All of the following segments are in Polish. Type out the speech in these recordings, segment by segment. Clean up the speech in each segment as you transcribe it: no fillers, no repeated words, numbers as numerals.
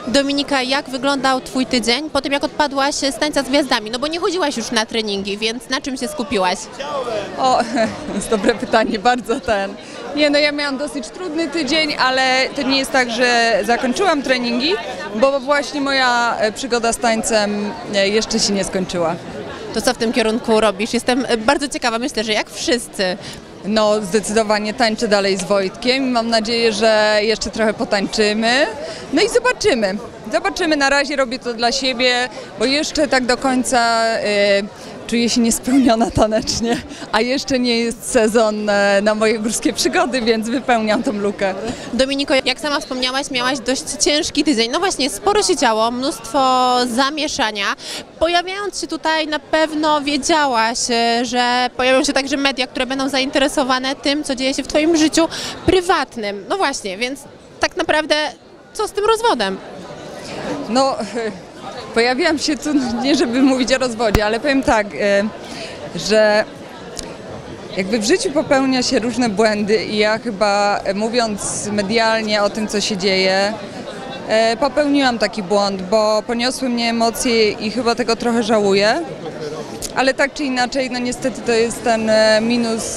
Dominika, jak wyglądał Twój tydzień po tym, jak odpadłaś z Tańca z Gwiazdami? No bo nie chodziłaś już na treningi, więc na czym się skupiłaś? O, to jest dobre pytanie, bardzo Nie, no ja miałam dosyć trudny tydzień, ale to nie jest tak, że zakończyłam treningi, bo właśnie moja przygoda z tańcem jeszcze się nie skończyła. To co w tym kierunku robisz? Jestem bardzo ciekawa, myślę, że jak wszyscy. No zdecydowanie tańczę dalej z Wojtkiem i mam nadzieję, że jeszcze trochę potańczymy. No i zobaczymy. Zobaczymy, na razie robię to dla siebie, bo jeszcze tak do końca czuję się niespełniona tanecznie, a jeszcze nie jest sezon na moje górskie przygody, więc wypełniam tą lukę. Dominiko, jak sama wspomniałaś, miałaś dość ciężki tydzień. No właśnie, sporo się działo, mnóstwo zamieszania. Pojawiając się tutaj, na pewno wiedziałaś, że pojawią się także media, które będą zainteresowane tym, co dzieje się w Twoim życiu prywatnym. No właśnie, więc tak naprawdę co z tym rozwodem? No, pojawiłam się tu nie żeby mówić o rozwodzie, ale powiem tak, że jakby w życiu popełnia się różne błędy i ja chyba mówiąc medialnie o tym, co się dzieje, popełniłam taki błąd, bo poniosły mnie emocje i chyba tego trochę żałuję, ale tak czy inaczej, no niestety to jest ten minus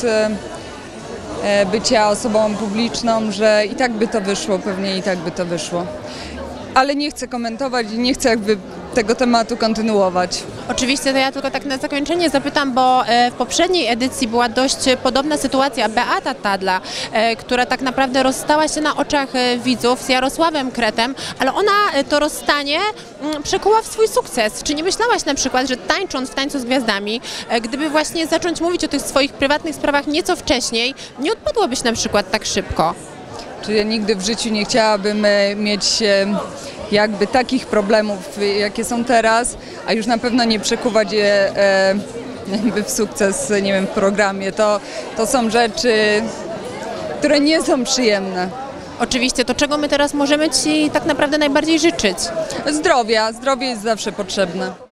bycia osobą publiczną, że i tak by to wyszło, pewnie i tak by to wyszło. Ale nie chcę komentować i nie chcę jakby tego tematu kontynuować. Oczywiście, to ja tylko tak na zakończenie zapytam, bo w poprzedniej edycji była dość podobna sytuacja. Beata Tadla, która tak naprawdę rozstała się na oczach widzów z Jarosławem Kretem, ale ona to rozstanie przekuła w swój sukces. Czy nie myślałaś na przykład, że tańcząc w Tańcu z Gwiazdami, gdyby właśnie zacząć mówić o tych swoich prywatnych sprawach nieco wcześniej, nie odpadłabyś na przykład tak szybko? Czy ja nigdy w życiu nie chciałabym mieć jakby takich problemów, jakie są teraz, a już na pewno nie przekuwać je jakby w sukces, nie wiem, w programie. To są rzeczy, które nie są przyjemne. Oczywiście, to czego my teraz możemy Ci tak naprawdę najbardziej życzyć? Zdrowia, zdrowie jest zawsze potrzebne.